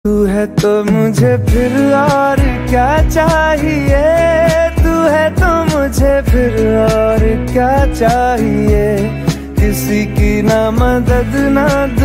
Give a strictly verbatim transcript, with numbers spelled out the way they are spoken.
तू है तो मुझे फिर और क्या चाहिए, तू है तो मुझे फिर और क्या चाहिए। किसी की ना मदद ना